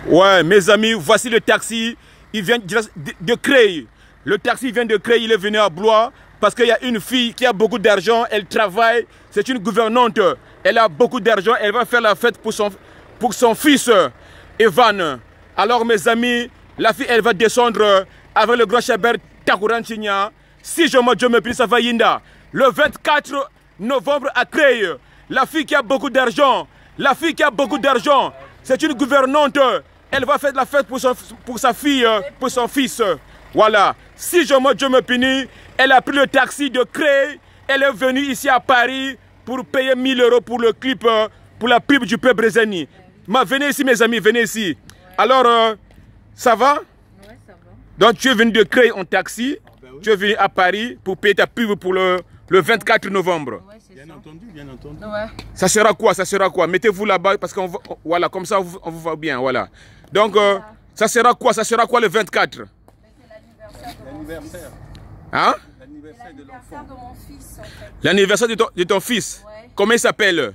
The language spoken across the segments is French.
Ouais, mes amis, voici le taxi. Il vient de Creil. Le taxi vient de Creil, il est venu à Blois parce qu'il y a une fille qui a beaucoup d'argent, elle travaille, c'est une gouvernante. Elle a beaucoup d'argent, elle va faire la fête pour son fils, Evan. Alors mes amis, la fille, elle va descendre avec le grand Chabert Takouranchigna. Si je me prie, ça va Yinda. Le 24 novembre à Creil. La fille qui a beaucoup d'argent. La fille qui a beaucoup d'argent. C'est une gouvernante. Elle va faire la fête pour sa fille, pour son fils. Voilà. Si je me prie, elle a pris le taxi de Creil. Elle est venue ici à Paris pour payer 1000 € pour le clip, pour la pub du peuple Brezani. Venez ici mes amis, venez ici. Alors, ça va? Ouais, ça va. Donc tu es venu de Creil en taxi. Oui. Tu es venu à Paris pour payer ta pub pour le 24 novembre. Ouais, bien entendu, bien entendu. Ouais. Ça sera quoi? Ça sera quoi? Mettez-vous là-bas parce qu'on voilà, comme ça on vous voit bien, voilà. Donc ça sera quoi? Ça sera quoi le 24? C'est l'anniversaire. Hein? L'anniversaire de mon fils, en fait. L'anniversaire de ton fils. Ouais. Comment il s'appelle?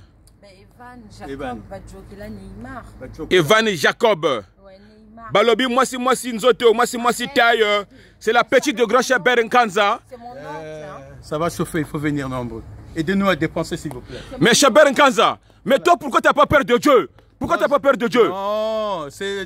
Evan Jacob. Evan Jacob. Ouais, Neymar. Balobi, moi si Nzoto, moi si Taille. C'est la petite de Grand Chabert Nkanza. C'est mon oncle. Hein. Ça va chauffer, il faut venir nombreux. Aidez-nous à dépenser s'il vous plaît. Mais Chabert Nkanza, mais toi pourquoi tu n'as pas peur de Dieu? Pourquoi tu n'as pas peur de Dieu? Non, c'est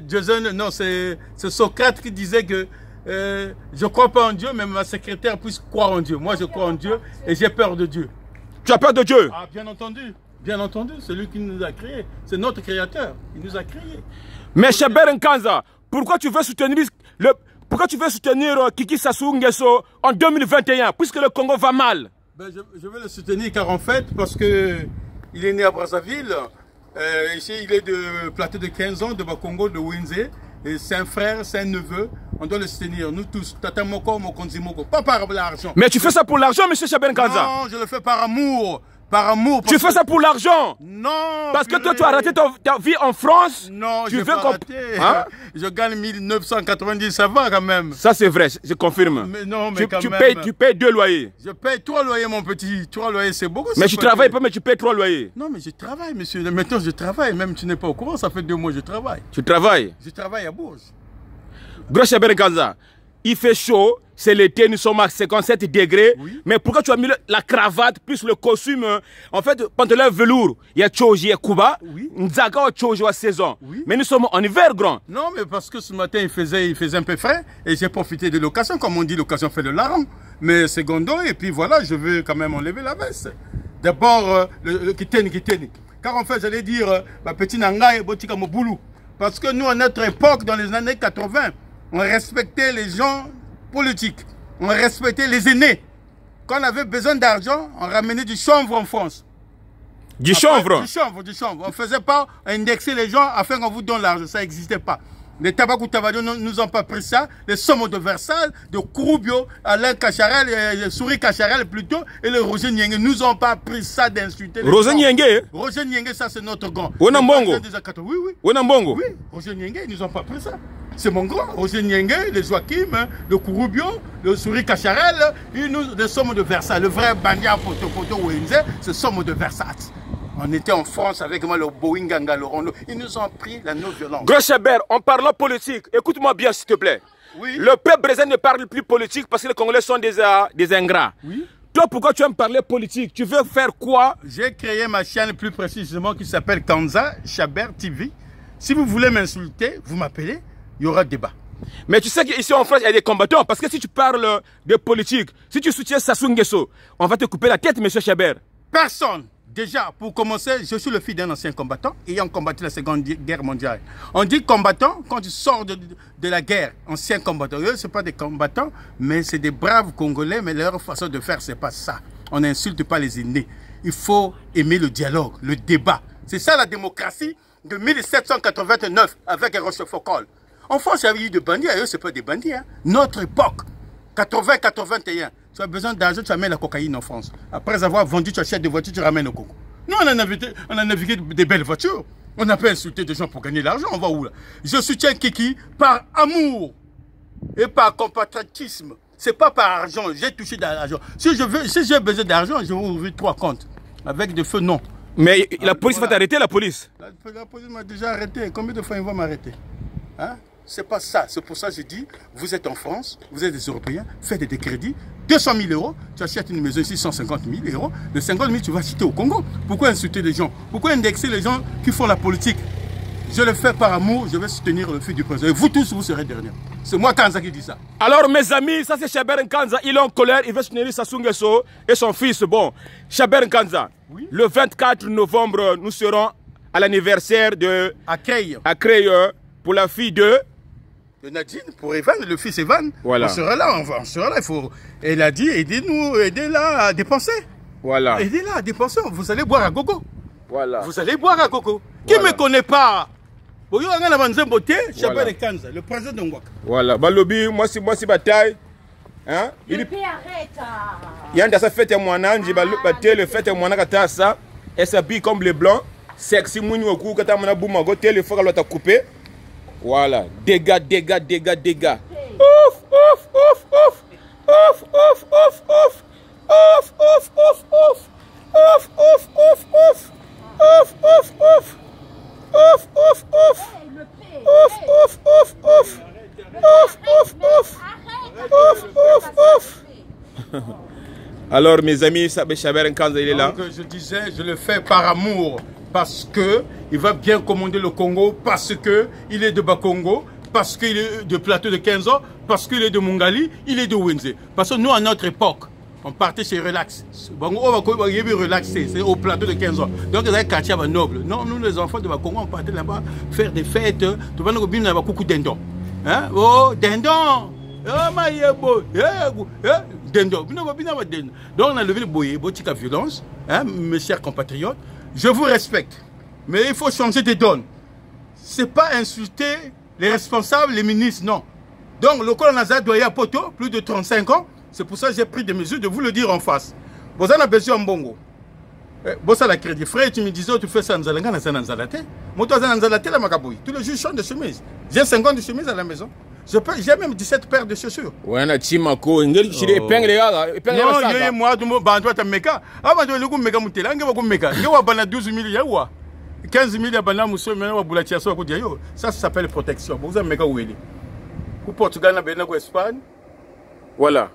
Socrate qui disait que je ne crois pas en Dieu, mais ma secrétaire puisse croire en Dieu. Moi je crois en Dieu et j'ai peur de Dieu. Tu as peur de Dieu? Ah, bien entendu, c'est lui qui nous a créés. C'est notre créateur, il nous a créés. Mais Chabert Nkanza, pourquoi tu veux soutenir Kiki Sassou Nguesso en 2021, puisque le Congo va mal? Ben, je veux le soutenir car en fait, parce que il est né à Brazzaville, ici il est de plateau de 15 ans, de Bakongo, de Winze, et c'est un frère, c'est un neveu, on doit le soutenir, nous tous, Tata Moko, Mokonzi Moko, pas par l'argent. Mais tu fais ça pour l'argent, monsieur Chabert Nkanza? Non, je le fais par amour. Par amour. Tu fais ça pour l'argent? Non. Parce que toi, tu as raté ta vie en France. Non, tu veux pas rater. Hein? Je gagne 1990, ça va quand même. Ça, c'est vrai, je confirme. Mais non, mais quand même. Tu payes 2 loyers. Je paye 3 loyers, mon petit. 3 loyers, c'est beaucoup. Mais tu travailles pas, mais tu payes 3 loyers. Non, mais je travaille, monsieur. Maintenant, je travaille. Même tu n'es pas au courant, ça fait 2 mois que je travaille. Tu travailles? Je travaille à Bourges. Grand Chabert Nkanza, il fait chaud. C'est l'été, nous sommes à 57 degrés. Oui. Mais pourquoi tu as mis la cravate plus le costume? En fait, pantalon velours, il y a Choji et Kuba. Oui. Nzaga Choji à saison. Oui. Mais nous sommes en hiver, grand. Non, mais parce que ce matin, il faisait un peu frais. Et j'ai profité de l'occasion. Comme on dit, l'occasion fait le larron. Mais secondo, et puis voilà, je veux quand même enlever la veste. D'abord, le kiteni. Car en fait, j'allais dire, ma petite Nanga et Botika Moboulou. Parce que nous, à notre époque, dans les années 80, on respectait les gens politiques. On respectait les aînés. Quand on avait besoin d'argent, on ramenait du chanvre en France. Du chanvre? Du chanvre. On ne faisait pas indexer les gens afin qu'on vous donne l'argent. Ça n'existait pas. Les Tabakou Tabado ne nous ont pas pris ça. Les Sommes de Versailles, de Kouroubio, Alain Cacharel, Souris Cacharel plutôt, et le Roger Nyenge ne nous ont pas pris ça d'insulter. Roger Nyenge? Roger Nyenge, ça c'est notre grand. Onambongo? Oui, oui. Onambongo? Oui, Roger Nyenge, ils ne nous ont pas pris ça. C'est mon grand, Roger Nyenge, le Joachim, le Kouroubio, le Souris Cacharel, et nous, les Sommes de Versailles. Le vrai Bandia Poto Wenze, c'est Sommes de Versailles. On était en France avec moi, le Boeing Gangaloron. Ils nous ont pris la non-violence. Grand Chabert, en parlant politique, écoute-moi bien s'il te plaît. Oui. Le peuple brésilien ne parle plus politique parce que les Congolais sont des ingrats. Oui. Toi, pourquoi tu aimes parler politique? Tu veux faire quoi? J'ai créé ma chaîne plus précisément qui s'appelle Kanza Chabert TV. Si vous voulez m'insulter, vous m'appelez, il y aura débat. Mais tu sais qu'ici en France, il y a des combattants. Parce que si tu parles de politique, si tu soutiens Sassou Nguesso, on va te couper la tête, monsieur Chabert. Personne. Déjà, pour commencer, je suis le fils d'un ancien combattant ayant combattu la Seconde Guerre mondiale. On dit combattant quand tu sors de la guerre, ancien combattant. Eux, ce n'est pas des combattants, mais c'est des braves Congolais, mais leur façon de faire, ce n'est pas ça. On n'insulte pas les aînés. Il faut aimer le dialogue, le débat. C'est ça la démocratie de 1789 avec Rochefoucauld. En France, il y avait eu des bandits, eux, ce n'est pas des bandits. Hein. Notre époque, 80-81. Tu as besoin d'argent, tu amènes la cocaïne en France. Après avoir vendu, tu achètes des voitures, tu ramènes au Congo. Nous, on a navigué des belles voitures. On n'a pas insulté des gens pour gagner l'argent. On va où là? Je soutiens Kiki par amour et par compatriotisme. Ce n'est pas par argent. J'ai touché de l'argent. Si j'ai besoin d'argent, je vais ouvrir 3 comptes. Avec des feux, non. Mais la police va t'arrêter, la police? La police m'a déjà arrêté. Combien de fois ils vont m'arrêter? Hein? C'est pas ça. C'est pour ça que je dis, vous êtes en France, vous êtes des Européens, faites des crédits. 200 000 euros, tu achètes une maison ici, 150 000 euros. De 50 000, tu vas acheter au Congo. Pourquoi insulter les gens? Pourquoi indexer les gens qui font la politique? Je le fais par amour, je vais soutenir le fils du président. Et vous tous, vous serez derrière. C'est moi, Kanza, qui dit ça. Alors, mes amis, ça c'est Chaber Nkanza. Il est en colère, il veut soutenir Sassou Nguesso et son fils. Bon, Chaber Nkanza, oui? Le 24 novembre, nous serons à l'anniversaire de... À Creil. À Creil, pour la fille de Nadine, pour Evan, le fils Evan. Voilà. On sera là, on sera là. Il faut... Elle a dit, aidez-nous, aidez-la à dépenser. Voilà. Aidez-la à dépenser, vous allez boire à gogo. Voilà. Vous allez boire à gogo. Qui ne me connaît pas? Voilà. Le président de Ngwaka. Voilà. Balobi, moi c'est bataille. Hein? Il arrête. Il y a une fête à moi, le fête à moi, ça. Elle s'habille comme les blancs. Sexy, mouni au cou, quand on a boum, le feu à coupé. Voilà. Dégâts, dégâts, dégâts, dégâts. Ouf, ouf, ouf, ouf. Ouf, ouf, ouf, ouf. Ouf, ouf, ouf, ouf. Ouf, ouf, ouf, ouf. Ouf, ouf, ouf. Ouf, ouf, ouf. Ouf, ouf, ouf, ouf. Ouf, ouf, ouf. Ouf, ouf, ouf. Alors, mes amis, Chaber Nkanza, il est là. Donc, je disais, je le fais par amour. Parce qu'il va bien commander le Congo. Parce qu'il est de Bakongo. Parce qu'il est de Plateau de 15 ans. Parce qu'il est de Mungali. Il est de Wenze. Parce que nous, à notre époque, on partait chez Relax. C'est au plateau de 15 ans. Donc, ils avaient quartier noble. Non, nous, les enfants de Bakongo, on partait là-bas faire des fêtes. Tu vas nous dire beaucoup dindon. Hein? Oh, dindon! Oh, maïebo! Dindon. Donc, on a levé le boyer, botika violence. Hein, mes chers compatriotes. Je vous respecte. Mais il faut changer de donne. Ce n'est pas insulter les responsables, les ministres, non. Donc, le colonel Nazar doit y avoir poteau, plus de 35 ans. C'est pour ça que j'ai pris des mesures de vous le dire en face. Vous en avez besoin en bongo. Vous avez la crédit. Frère, tu me disais, tu fais ça en Zalanga, dans Zanzalate. Moi, tu as Zanzalate, la Magaboui. Tous les jours, je change de chemise. J'ai 50 de chemise à la maison. J'ai même 17 paires de chaussures. Ouais, na Chimako, il épingle les gars. Non, moi, tu me meka. Ah, tu me meka moutela. Tu me meka. Tu me 12 000 15 000 ça s'appelle protection. Vous avez meka où il est. Au Portugal, au Espagne. Voilà.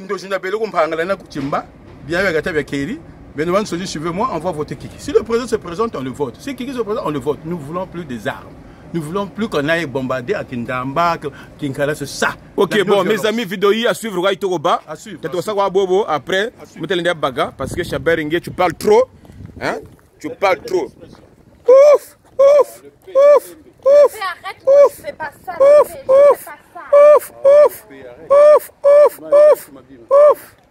Suivez-moi, on va voter Kiki. Si le président se présente, on le vote. Si Kiki se présente, on le vote. Nous ne voulons plus des armes. Nous ne voulons plus qu'on aille bombarder à Kindamba, Kinkala, c'est ça. Ok, bon, mes amis, vidéo à suivre, à suivre. Après, parce que Chaber Nkanza, tu parles trop. Hein? Tu parles trop. Ouf, ouf, ouf, ouf. Arrête, ouf, fais pas ça. Ouf, ouf, ouf, ouf, ouf, ouf, ouf, ouf.